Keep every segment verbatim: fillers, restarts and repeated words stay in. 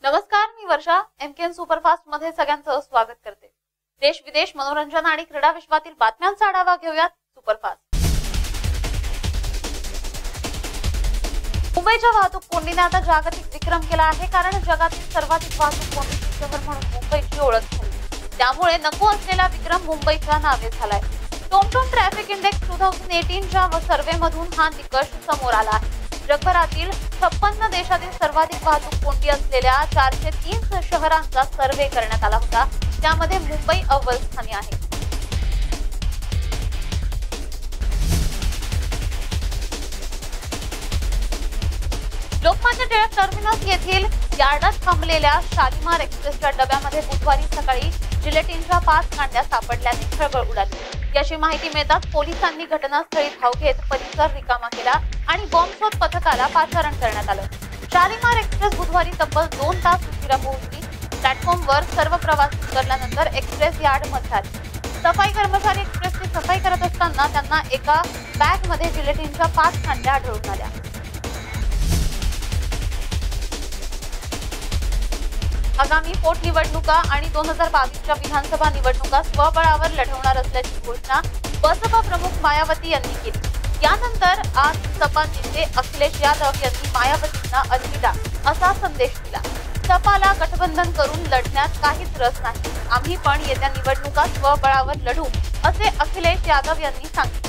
नमस्कार, मी वर्षा. MKN superfast मध्ये सगळ्यांचं स्वागत करते. देश विदेश, मनोरंजन आणि क्रीडा विश्वातील बातम्यांचा आढावा घेऊयात सुपरफास्ट. मुंबईच्या वाहतूक कोंडीने आता जागतिक विक्रम केला आहे, कारण जगातील सर्वाधिक वाहतूक कोंडीचे शहर म्हणून मुंबईची ओळख झाली. त्यामुळे नको असलेला विक्रम मुंबईच्या नावे झालाय. टोमटोम ट्रॅफिक इंडेक्स दोन हजार अठरा च्या सर्व्हे मधून हा निकष समोर आला आहे. जगभरातील छप्पन्न देशातील सर्वाधिक वाहतूक कोंडी असलेल्या चारशे तीन शहरांचा सर्व्हे करण्यात आला होता. त्यामध्ये मुंबई अव्वल स्थानी आहे. लोकमान्य टिळक टर्मिनस येथील यार्डात थांबलेल्या शालिमार एक्सप्रेसच्या डब्यामध्ये बुधवारी सकाळी जिलेटिनच्या पाच कांड्या सापडल्याने खळबळ उडाली. याची माहिती मिळताच पोलिसांनी घटनास्थळी धाव घेत परिसर रिकामा केला आणि बॉम्बशोध पथकाला पाचारण करण्यात आलं. शालिमार एक्सप्रेस बुधवारी तब्बल दोन तास उशिरा पोहोचली. प्लॅटफॉर्मवर सर्व प्रवासी उतरल्यानंतर एक्सप्रेस यार्ड मध्ये आली. सफाई कर्मचारी एक्सप्रेसची सफाई करत असताना त्यांना एका बॅग मध्ये जिलेटिनच्या पाच कांड्या आढळून आल्या. आगामी पोटनिवडणुका आणि दोन हजार बावीसच्या विधानसभा निवडणुका स्वबळावर लढवणार असल्याची घोषणा बसपा प्रमुख मायावती यांनी केली. यानंतर आज सपा नेते अखिलेश यादव यांनी मायावतींना अलविदा असा संदेश दिला. सपाला गठबंधन करून लढण्यात काहीच रस नाही. आम्ही पण येत्या निवडणुका स्वबळावर लढू, असे अखिलेश यादव यांनी सांगितले.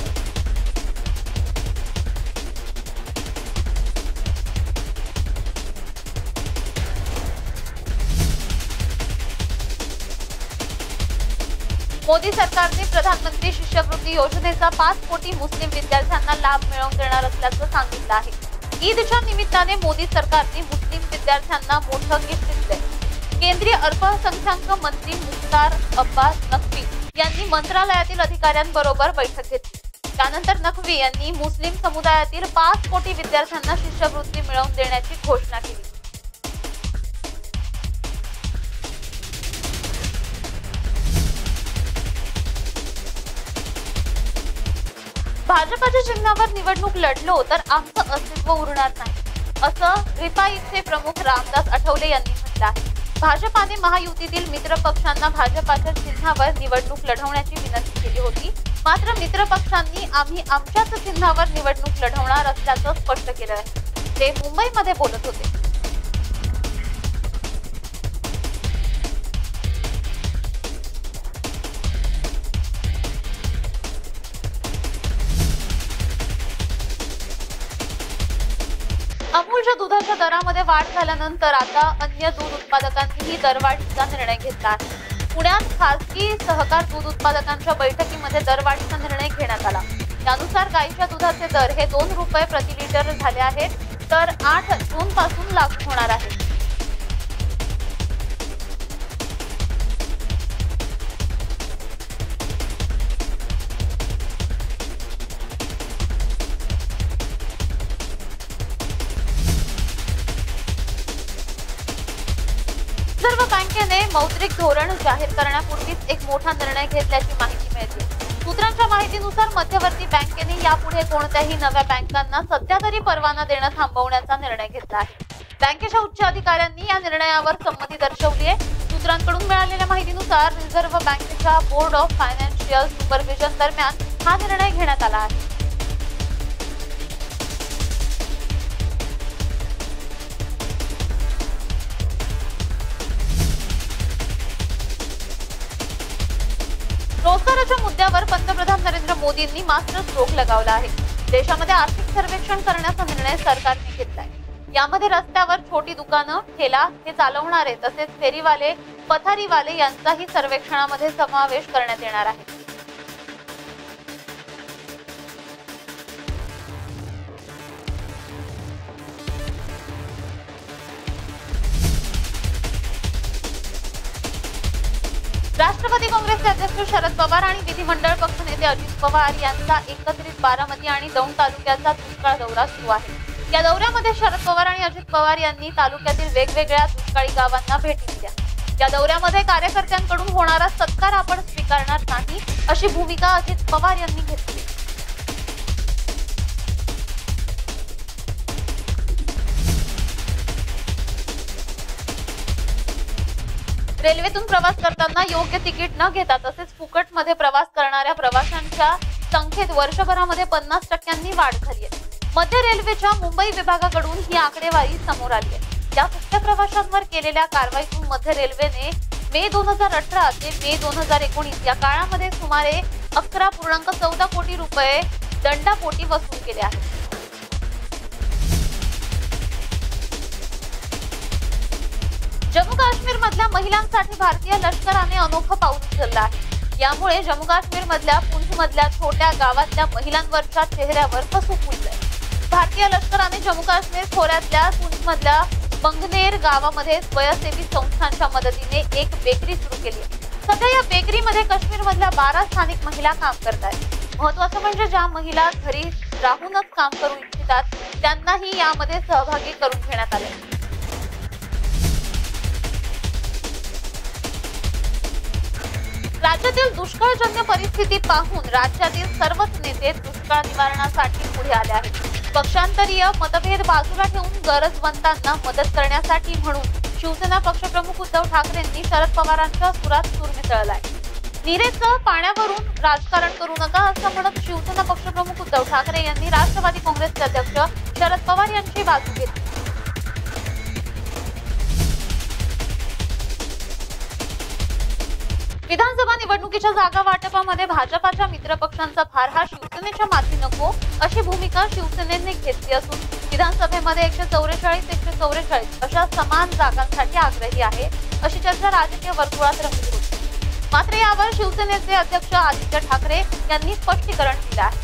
मोदी सरकारने प्रधानमंत्री शिष्यवृत्ती योजनेचा पाच कोटी मुस्लिम विद्यार्थ्यांना लाभ मिळवून देणार असल्याचं सांगितलं आहे. ईदच्या निमित्ताने मोदी सरकारने मुस्लिम विद्यार्थ्यांना मोठं गिफ्ट दिलंय. केंद्रीय अल्पसंख्याक मंत्री मुख्तार अब्बास नक्वी यांनी मंत्रालयातील अधिकाऱ्यांबरोबर बैठक घेतली. त्यानंतर नक्वी यांनी मुस्लिम समुदायातील पाच कोटी विद्यार्थ्यांना शिष्यवृत्ती मिळवून देण्याची घोषणा केली. भाजपच्या चिन्हावर निवडणूक लढलो तर आमचं अस्तित्व उरणार नाही, असं रिपाईचे प्रमुख रामदास आठवले यांनी म्हटलं आहे. भाजपाने महायुतीतील मित्र पक्षांना भाजपाच्या चिन्हावर निवडणूक लढवण्याची विनंती केली होती. मात्र मित्र पक्षांनी आम्ही आमच्याच चिन्हावर निवडणूक लढवणार असल्याचं स्पष्ट केलं आहे. ते मुंबईमध्ये बोलत होते. अमूलच्या दुधाच्या दरामध्ये वाढ झाल्यानंतर आता अन्य दूध उत्पादकांनीही दरवाढीचा निर्णय घेतला आहे. पुण्यात खासगी सहकार दूध उत्पादकांच्या बैठकीमध्ये दरवाढीचा निर्णय घेण्यात आला. त्यानुसार गाईच्या दुधाचे दर हे दोन रुपये प्रति लिटर झाले आहेत, तर आठ जून पासून लागू होणार आहे. रिझर्व्ह बँकेने मौद्रिक धोरण जाहीर करण्यापूर्वीच एक मोठा निर्णय घेतल्याची माहिती मिळते. सूत्रांच्या माहितीनुसार मध्यवर्ती बँकेने यापुढे कोणत्याही नव्या बँकांना सध्या तरी परवाना देणं थांबवण्याचा निर्णय घेतला आहे. बँकेच्या उच्च अधिकाऱ्यांनी या निर्णयावर संमती दर्शवली आहे. सूत्रांकडून मिळालेल्या माहितीनुसार रिझर्व्ह बँकेच्या बोर्ड ऑफ फायनान्शियल सुपरविजन दरम्यान हा निर्णय घेण्यात आला आहे. रोजगाराच्या मुद्द्यावर पंतप्रधान नरेंद्र मोदींनी मात्र स्ट्रोक लगावला आहे. देशामध्ये आर्थिक सर्वेक्षण करण्याचा निर्णय सरकारने घेतलाय. यामध्ये रस्त्यावर छोटी दुकानं, ठेला हे चालवणारे तसेच फेरीवाले, पथारीवाले यांचाही सर्वेक्षणामध्ये समावेश करण्यात येणार आहे. राष्ट्रवादी काँग्रेसचे अध्यक्ष शरद पवार आणि विधिमंडळ पक्षनेते अजित पवार यांचा एकत्रित बारामती आणि दौंड तालुक्याचा दुष्काळ दौरा सुरू आहे. या दौऱ्यामध्ये शरद पवार आणि अजित पवार यांनी तालुक्यातील वेगवेगळ्या दुष्काळी गावांना भेटी दिल्या. या दौऱ्यामध्ये कार्यकर्त्यांकडून होणारा सत्कार आपण स्वीकारणार नाही, अशी भूमिका अजित पवार यांनी घेतली. रेल्वेतून प्रवास करताना योग्य तिकीट न घेता तसेच फुकटमध्ये प्रवास करणाऱ्या प्रवाशांच्या संख्येत वर्षभरामध्ये पन्नास टक्क्यांनी वाढ झाली आहे. मध्य रेल्वेच्या मुंबई विभागाकडून ही आकडेवारी समोर आली आहे. या फुकट प्रवाशांवर केलेल्या कारवाईतून मध्य रेल्वेने मे दोन हजार अठरा ते मे दोन हजार एकोणीस या काळामध्ये सुमारे अकरा पूर्णांक चौदा कोटी रुपये दंडापोटी वसूल केले आहेत. जम्मू काश्मीर मधल्या महिलांसाठी भारतीय लष्कराने अनोखं पाऊल उचललं आहे. यामुळे जम्मू काश्मीर मधल्या पुंछ मधल्या छोट्या गावातल्या महिलांवरच्या चेहऱ्यावर हसू फुललंय. भारतीय लष्कराने जम्मू काश्मीर खोऱ्यातल्या पुंछ मधल्या बंगनेर गावामध्ये स्वयंसेवी संस्थांच्या मदतीने एक बेकरी सुरू केली आहे. सध्या या बेकरीमध्ये काश्मीर मधल्या बारा स्थानिक महिला काम करतात. महत्वाचं म्हणजे ज्या महिला घरी राहूनच काम करू इच्छितात त्यांनाही यामध्ये सहभागी करून घेण्यात आले. राज्यातील दुष्काळजन्य परिस्थिती पाहून राज्यातील सर्वच नेते दुष्काळ निवारणासाठी पुढे आले आहेत. पक्षांतरीय मतभेद बाजूला ठेवून गरजवंतांना मदत करण्यासाठी म्हणून शिवसेना पक्षप्रमुख उद्धव ठाकरेंनी शरद पवारांच्या सुरात सूर मिसळलाय. नीरेचं पाण्यावरून राजकारण करू नका असं म्हणत शिवसेना पक्षप्रमुख उद्धव ठाकरे यांनी राष्ट्रवादी काँग्रेसचे अध्यक्ष शरद पवार यांची बाजू घेतली. विधानसभा निवडणुकीच्या जागा वाटपामध्ये भाजपाच्या मित्रपक्षांचा भार हा शिवसेनेच्या माथी नको अशी भूमिका शिवसेनेने घेतली असून विधानसभेमध्ये एकशे चौवेचाळीस एकशे चौवेचाळीस अशा समान जागांसाठी आग्रही आहे अशी चर्चा राजकीय वर्तुळात रंगली होती. मात्र यावर शिवसेनेचे अध्यक्ष आदित्य ठाकरे यांनी स्पष्टीकरण दिलं आहे.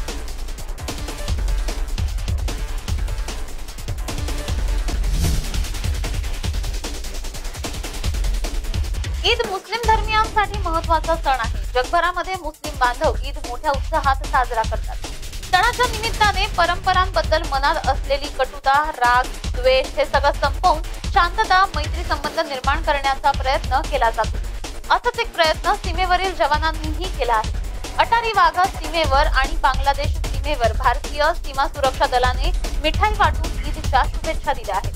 ईद मुस्लिम धर्मीयांसाठी महत्वाचा सण आहे. जगभरामध्ये मुस्लिम बांधव ईद मोठ्या उत्साहात साजरा करतात. सणाच्या निमित्ताने परंपरांबद्दल मनात असलेली कटुता, राग, द्वेष हे सगळं संपवून शांतता, मैत्री संबंध निर्माण करण्याचा प्रयत्न केला जातो. असाच एक प्रयत्न सीमेवरील जवानांनीही केला आहे. अटारी वाघा सीमेवर आणि बांगलादेश सीमेवर भारतीय सीमा सुरक्षा दलाने मिठाई वाटून ईदच्या शुभेच्छा दिल्या आहेत.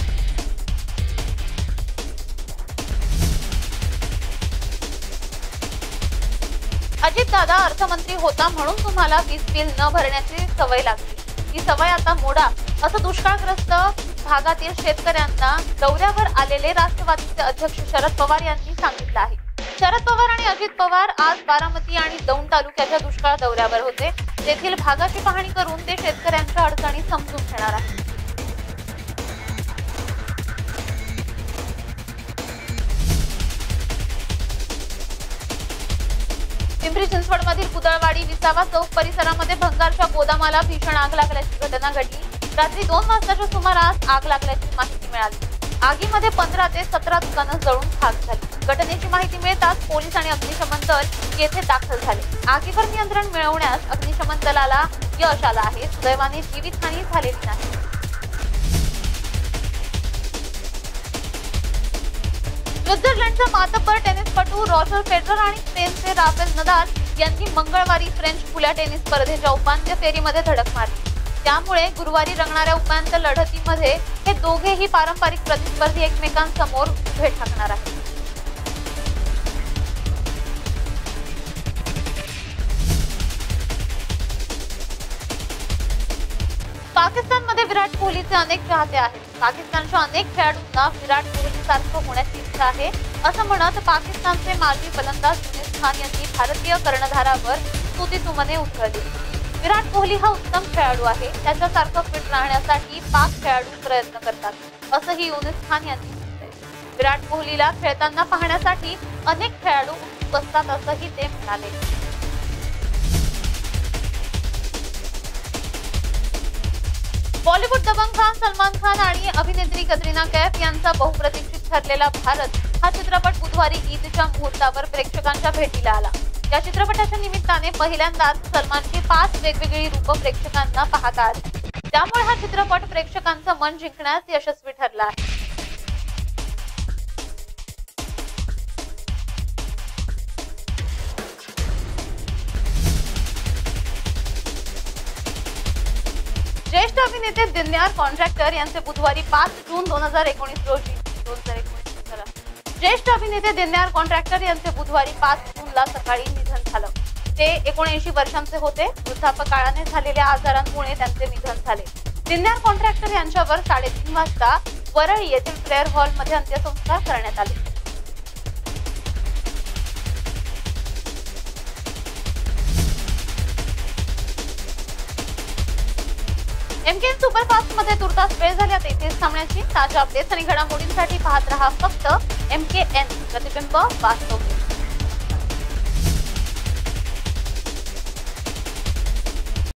अजित दादा अर्थमंत्री होता म्हणून तुम्हाला वीज बिल न भरण्याची सवय लागली. ही सवय आता मोडा असं दुष्काळग्रस्त भागातील शेतकऱ्यांना दौऱ्यावर आलेले राष्ट्रवादीचे अध्यक्ष शरद पवार यांनी सांगितलं आहे. शरद पवार आणि अजित पवार आज बारामती आणि दौंड तालुक्याच्या दुष्काळ दौऱ्यावर होते. तेथील भागाची पाहणी करून ते शेतकऱ्यांच्या अडचणी समजून घेणार आहेत. पिंपरी चिंचवड मधील कुदळवाडी विसावा चौक परिसरामध्ये भंगारच्या गोदामाला भीषण आग लागल्याची घटना घडली. रात्री दोन वाजताच्या सुमारास आग लागल्याची माहिती मिळाली. आगीमध्ये पंधरा ते सतरा दुकानं जळून खाक झाली. घटनेची माहिती मिळताच पोलीस आणि अग्निशमन दल येथे दाखल झाले. आगीवर नियंत्रण मिळवण्यास अग्निशमन दलाला यश आलं आहे. सुदैवाने जीवितहानी झालेली नाही. स्वित्झर्लंडचा मातब्बर टेनिसपटू रॉजर फेडरर आणि स्पेनचे राफेल नदाल यांनी मंगळवारी फ्रेंच खुल्या टेनिस स्पर्धेच्या उपांत्य फेरीमध्ये धडक मारली. त्यामुळे गुरुवारी रंगणाऱ्या उपांत्य लढतीमध्ये हे दोघेही पारंपरिक प्रतिस्पर्धी एकमेकांसमोर उभे ठाकणार आहेत. पाकिस्तानमध्ये विराट कोहलीचे अनेक चाहते आहेत. पाकिस्तानच्या अनेक खेळाडूंना विराट कोहली सारखं होण्याची इच्छा आहे असं म्हणत पाकिस्तानचे माजी फलंदाज युनिस खान यांनी भारतीय कर्णधारावर स्तुतीसुमने उधळली. विराट कोहली हा उत्तम खेळाडू आहे. त्याच्यासारखं फिट राहण्यासाठी पाक खेळाडू प्रयत्न करतात असंही युनिस खान यांनी म्हटलंय. विराट कोहलीला खेळताना पाहण्यासाठी अनेक खेळाडू उत्सुक असतात असंही ते म्हणाले. बॉलिवूड दबंग खान सलमान खान आणि अभिनेत्री कतरिना कैफ यांचा बहुप्रतीक्षित ठरलेला भारत हा चित्रपट बुधवारी ईदच्या मुहूर्तावर प्रेक्षकांच्या भेटीला आला. या चित्रपटाच्या निमित्ताने पहिल्यांदाच सलमानची पाच वेगवेगळी रूपं प्रेक्षकांना पाहता आली. त्यामुळे हा चित्रपट प्रेक्षकांचं मन जिंकण्यास यशस्वी ठरला आहे. ज्येष्ठ अभिनेते दिलनार कॉन्ट्रॅक्टर यांचे बुधवारी पाच जून दोन हजार एकोणीस रोजी दोन हजार एकोणीस ज्येष्ठ अभिनेते दिन्यार कॉन्ट्रॅक्टर यांचे बुधवारी पाच जूनला सकाळी निधन झालं। ते एकोणऐंशी वर्षांचे होते। वृद्धापकाळाने झालेल्या आजारांमुळे त्यांचे निधन झाले। दिन्यार कॉन्ट्रॅक्टर यांच्यावर साडेतीन वाजता वरळी येथील प्रेयर हॉल मध्ये अंत्यसंस्कार करण्यात आले। एमकेएन सुपरफास्ट मध्ये तुर्तास वेळ झाल्यात इथेच थांबण्याची। ताज्या अपडेट्स आणि घडामोडींसाठी पाहत रहा फक्त एमकेएन प्रतिबिंब वास्तव।